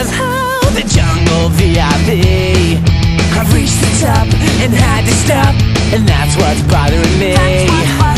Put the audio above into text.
Jonas House, the jungle VIP. I've reached the top and had to stop, and that's what's bothering me.